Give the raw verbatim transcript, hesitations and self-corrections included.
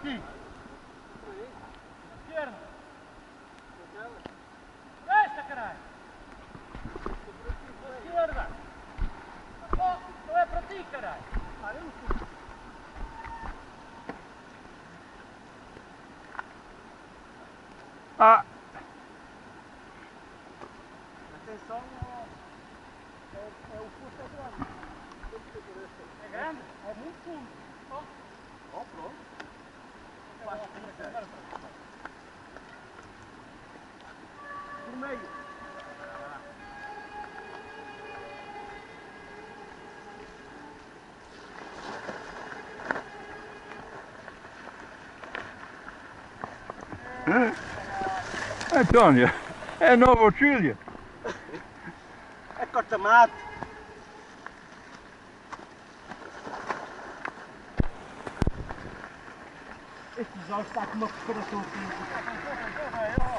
aqui. Esquerda. Esta, caralho. Esquerda. Oh, não é para ti, caralho. Ah! Atenção, é, é, o fundo é grande. É grande? É muito fundo. Oh, oh pronto. Faz por meio. Antônio, é nova auxília. É corta-mato. Este jogo está com uma preparação física.